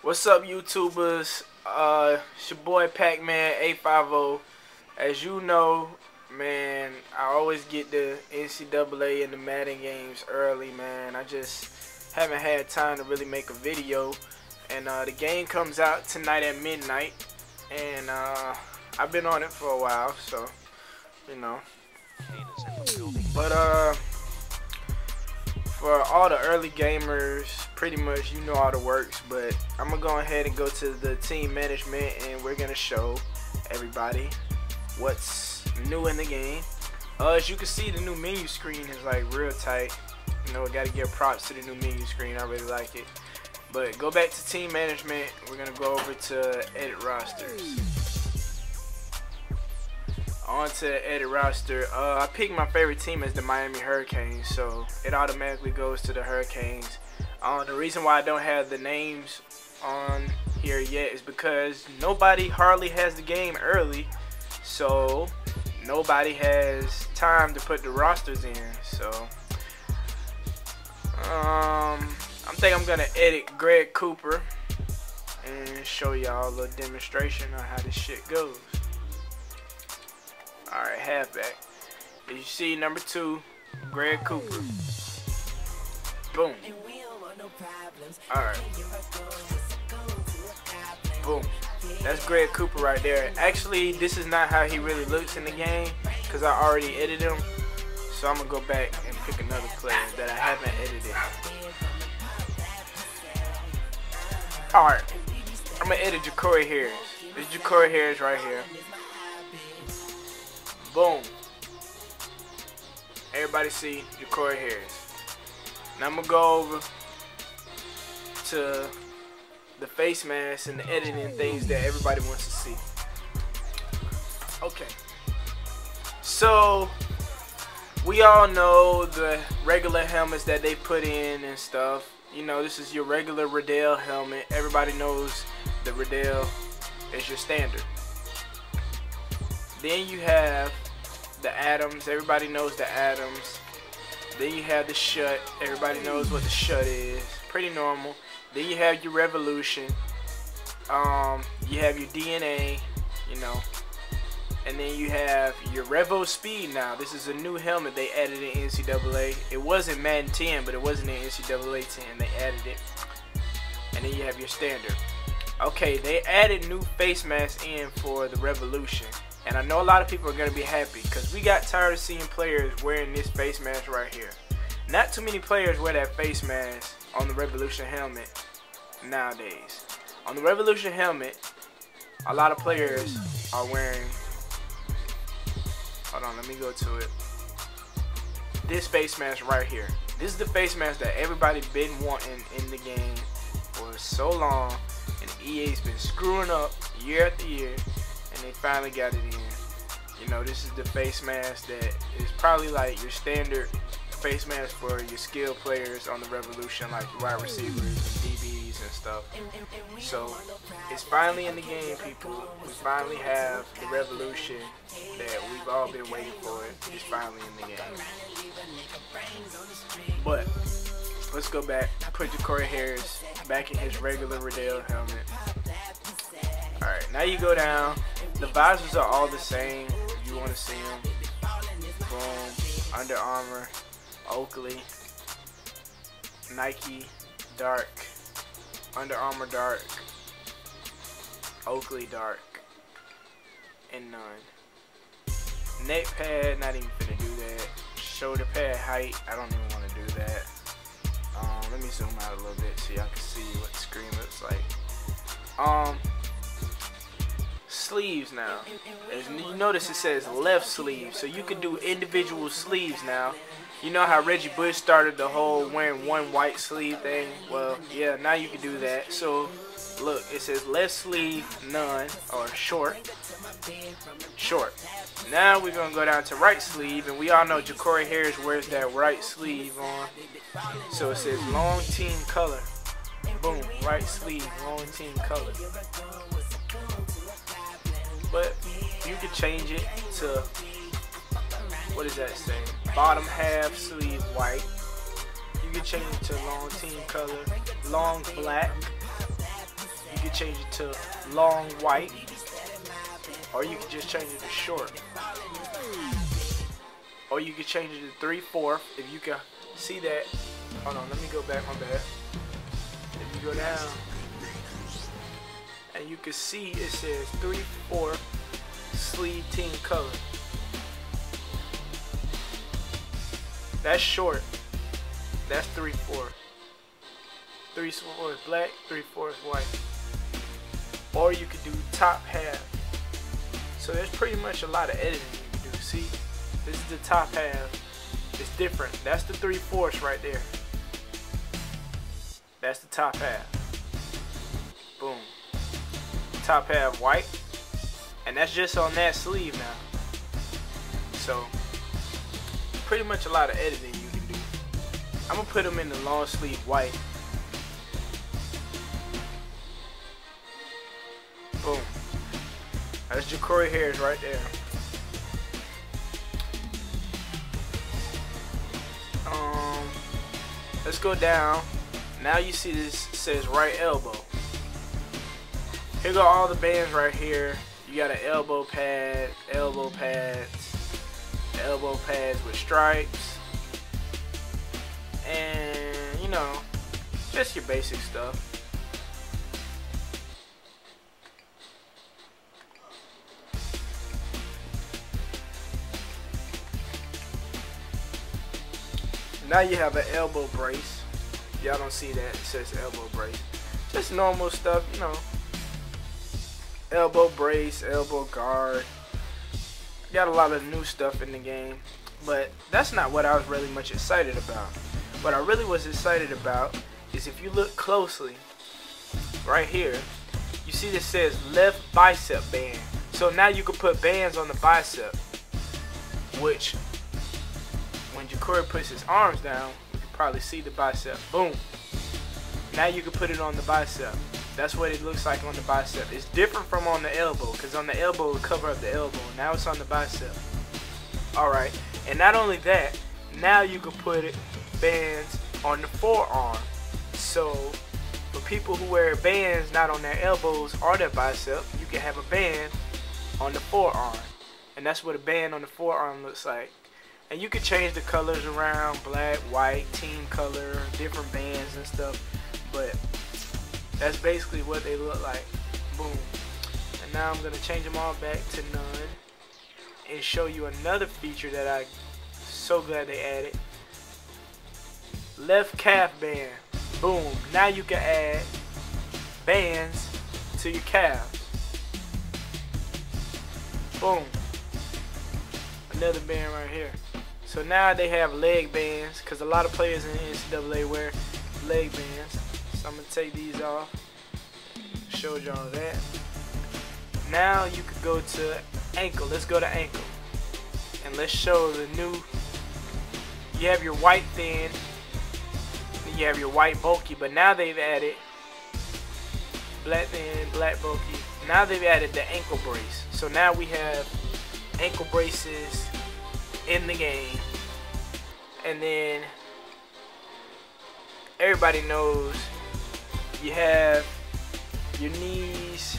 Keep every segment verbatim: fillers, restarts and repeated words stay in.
What's up, YouTubers? Uh, it's your boy Pac-Man eight five zero. As you know, man, I always get the N C double A and the Madden games early, man. I just haven't had time to really make a video. And uh, the game comes out tonight at midnight. And uh, I've been on it for a while, so, you know. But, uh... for all the early gamers, pretty much you know all the works, but I'm gonna go ahead and go to the team management and we're gonna show everybody what's new in the game. Uh, as you can see, the new menu screen is like real tight. You know, I gotta give props to the new menu screen. I really like it. But go back to team management. We're gonna go over to edit rosters. On to edit roster. Uh, I picked my favorite team as the Miami Hurricanes, so it automatically goes to the Hurricanes. Uh, the reason why I don't have the names on here yet is because nobody hardly has the game early, so nobody has time to put the rosters in. So um, I think I'm gonna edit Greg Cooper and show y'all a little demonstration on how this shit goes. Alright, halfback. As you see, number two, Greg Cooper. Boom. Alright. Boom. That's Greg Cooper right there. Actually, this is not how he really looks in the game, because I already edited him. So I'm going to go back and pick another player that I haven't edited. Alright. I'm going to edit Jacory Harris. This is Jacory Harris right here. Boom. Everybody see Jacory Harris. Now I'm going to go over to the face mask and the editing things that everybody wants to see. Okay. So, we all know the regular helmets that they put in and stuff. You know, this is your regular Riddell helmet. Everybody knows the Riddell is your standard. Then you have the Adams. Everybody knows the Adams. Then you have the Shut. Everybody knows what the Shut is. Pretty normal. Then you have your Revolution. Um, you have your D N A, you know. And then you have your Revo Speed now. This is a new helmet they added in N C double A. It wasn't Madden ten, but it wasn't in N C double A ten. They added it. And then you have your standard. Okay, they added new face masks in for the Revolution. And I know a lot of people are going to be happy because we got tired of seeing players wearing this face mask right here. Not too many players wear that face mask on the Revolution helmet nowadays. On the Revolution helmet, a lot of players are wearing, hold on, let me go to it, this face mask right here. This is the face mask that everybody's been wanting in the game for so long, and E A's been screwing up year after year. And they finally got it in. You know, this is the face mask that is probably like your standard face mask for your skilled players on the Revolution, like your wide receivers and D Bs and stuff. So it's finally in the game, people. We finally have the Revolution that we've all been waiting for. It's finally in the game. But let's go back. Put Jacory Harris back in his regular Riddell helmet. Alright, now you go down. The visors are all the same if you want to see them. Boom. Under Armour, Oakley, Nike, Dark, Under Armour Dark, Oakley Dark, and none. Neck pad, not even finna do that. Shoulder pad height, I don't even want to do that. Um, let me zoom out a little bit so y'all can see what the screen looks like. Um... Sleeves now. As you notice, it says left sleeve, so you can do individual sleeves now. You know how Reggie Bush started the whole wearing one white sleeve thing? Well, yeah, now you can do that. So look, it says left sleeve none, or short. Short. Now we're gonna go down to right sleeve, and we all know Jacory Harris wears that right sleeve on. So it says long team color. Boom, right sleeve, long team color. But you can change it to, what does that say? Bottom half sleeve white. You can change it to long team color, long black. can change it to long white, or you can just change it to short, or you can change it to three-fourths. If you can see that, hold on, let me go back, my bad. If you go down, and you can see it says three-fourths sleeve team color. That's short. That's three-fourths. Three-fourths black, three-fourths white. Or you could do top half. So there's pretty much a lot of editing you can do. See, this is the top half. It's different. That's the three-fourths right there. That's the top half. Boom. Top half white. And that's just on that sleeve now. So pretty much a lot of editing you can do. I'm gonna put them in the long sleeve white. Boom. That's Jacory Harris right there. Um, let's go down. Now you see this says right elbow. Here go all the bands right here. You got an elbow pad, elbow pads, elbow pads with stripes, and you know, just your basic stuff. Now you have an elbow brace. Y'all don't see that, it says elbow brace. Just normal stuff, you know. Elbow brace, elbow guard. Got a lot of new stuff in the game, but that's not what I was really much excited about. What I really was excited about is if you look closely, right here, you see this says left bicep band. So now you can put bands on the bicep, which when Jacory puts his arms down, you can probably see the bicep. Boom. Now you can put it on the bicep. That's what it looks like on the bicep. It's different from on the elbow, because on the elbow it will cover up the elbow. Now it's on the bicep. Alright, and not only that, now you can put it bands on the forearm. So for people who wear bands not on their elbows or their bicep, you can have a band on the forearm. And that's what a band on the forearm looks like. And you can change the colors around, black, white, team color, different bands and stuff. But that's basically what they look like. Boom. And now I'm going to change them all back to none and show you another feature that I'm so glad they added. Left calf band. Boom. Now you can add bands to your calves. Boom. Another band right here. So now they have leg bands, because a lot of players in the N C double A wear leg bands. So I'm going to take these off. Showed y'all that. Now you could go to ankle. Let's go to ankle. And let's show the new. You have your white thin. You have your white bulky. But now they've added black thin, black bulky. Now they've added the ankle brace. So now we have ankle braces in the game. And then everybody knows you have your knees,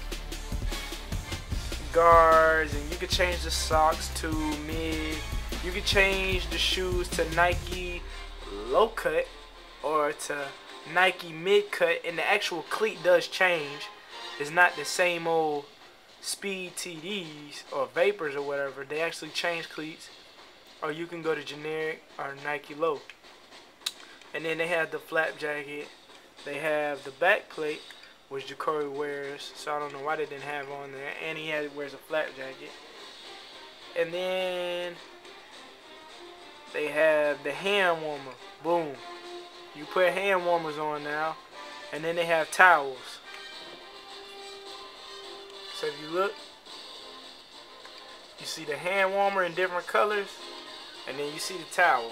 guards, and you can change the socks to mid. You can change the shoes to Nike low cut or to Nike mid cut, and the actual cleat does change. It's not the same old Speed T Ds or Vapors or whatever. They actually change cleats. Or you can go to generic or Nike low. And then they have the flap jacket. They have the back plate, which Jacory wears, so I don't know why they didn't have on there. And he has, wears a flap jacket. And then they have the hand warmer. Boom. You put hand warmers on now. And then they have towels. So if you look, you see the hand warmer in different colors. And then you see the towel.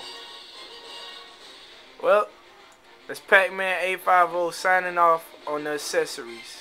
Well, that's Pac-Man eight fifty signing off on the accessories.